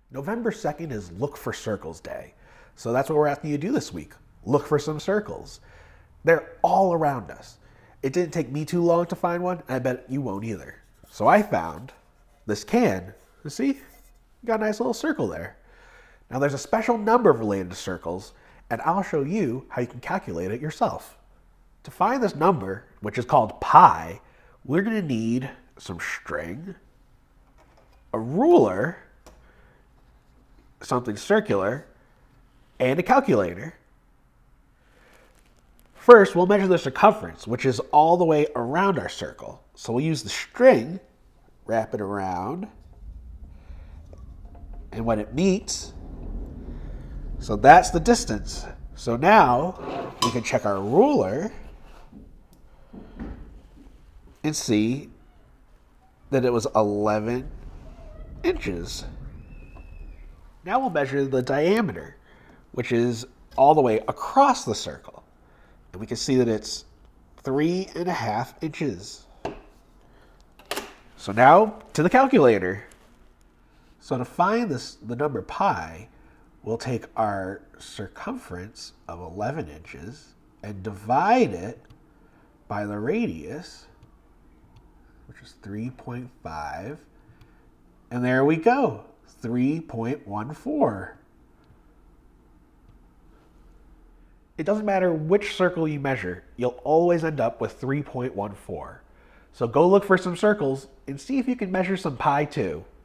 November 2nd is Look for Circles Day. So that's what we're asking you to do this week. Look for some circles. They're all around us. It didn't take me too long to find one, and I bet you won't either. So I found this can. You see? Got a nice little circle there. Now there's a special number related to circles, and I'll show you how you can calculate it yourself. To find this number, which is called pi, we're going to need some string, a ruler, something circular, and a calculator. First, we'll measure the circumference, which is all the way around our circle. So we'll use the string, wrap it around, and when it meets, so that's the distance. So now we can check our ruler and see that it was 11 inches. Now we'll measure the diameter, which is all the way across the circle. And we can see that it's 3.5 inches. So now to the calculator. So to find the number pi, we'll take our circumference of 11 inches and divide it by the radius, which is 3.5. And there we go, 3.14. It doesn't matter which circle you measure, you'll always end up with 3.14. So go look for some circles and see if you can measure some pi too.